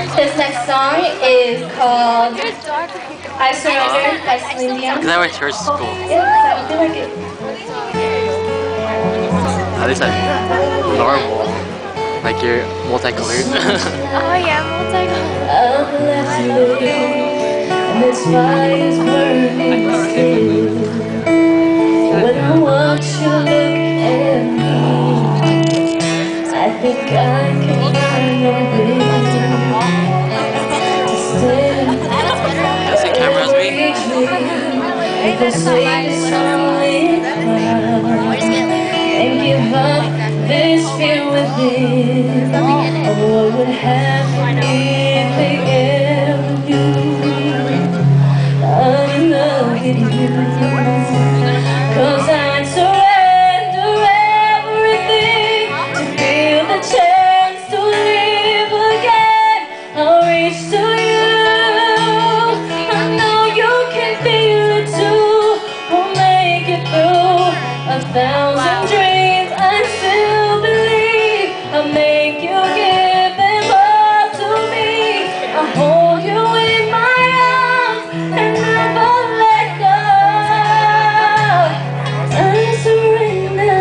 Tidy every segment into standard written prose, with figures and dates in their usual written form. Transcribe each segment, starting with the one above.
This next song is called I Surrender by Celine Dion. Because I went to church school. Yeah, I feel like it. At least I'm normal. Like you're multicolored. Oh yeah, multicolored. I've left you, and this fire's burning still. When I watch you look at me, I think I can find a way to stay. That's the camera's me. If I say something and give up this fear within, oh, what would happen if they ever knew I'm in love with you? 'Cause I'd surrender everything to feel the chance to live again. I'll reach to you. I know you can feel it too. We'll make it through 1,000 dreams. I still believe I'll make you give them all to me. I'll hold you in my arms and never let go. I surrender.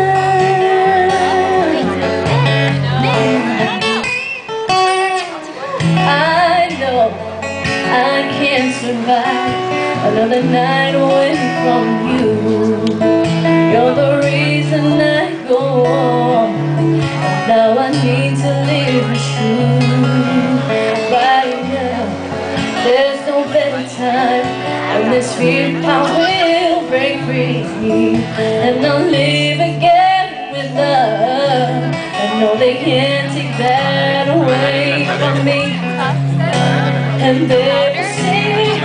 I know I can't survive another night away from you. You're the reason I go on. Now I need to live the truth. Right now, there's no better time. When this fear I will break free, and I'll live again with love. I know they can't take that away from me. And they will sing,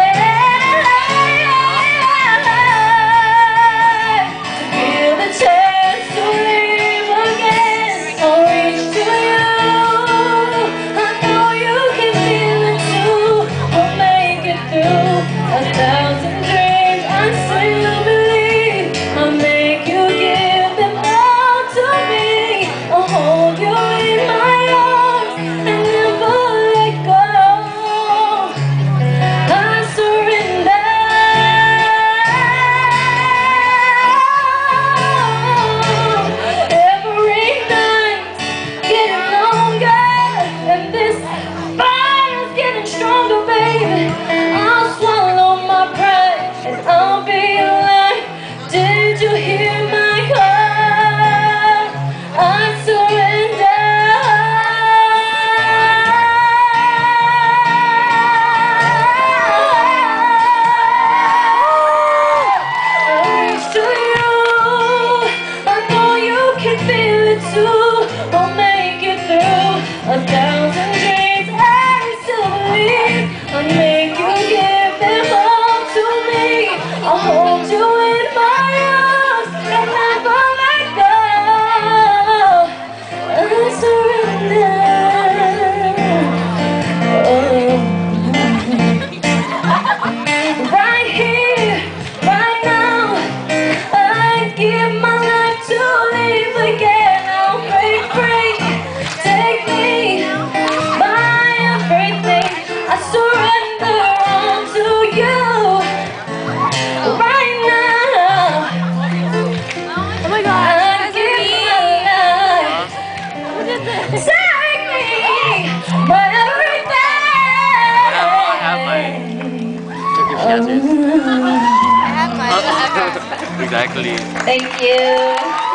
to feel the chance to live again. I'll reach to you. I know you can feel it too. We'll make it through 1,000 dreams. I still believe I'll make you give them all to me. I'll hold you in my arms and never let go. I surrender. Every night getting longer, and this fire's getting stronger, baby. I'll swallow my pride and I'll be alive. Did you hear my call? I surrender. I'll reach to you. I know you can feel it too. We'll make it through 1,000 dreams. I still believe I'll make you give them all to me. I'll hold you in my arms and never let go. I surrender. Right here, right now, I give my life to live again. I'll break free. Take me, my everything. I surrender all to you. Right now, Oh my gosh, I that's give me. my life. Look at this. Take me, my everything. I have mine. If she has yours. I have mine. Exactly. Thank you.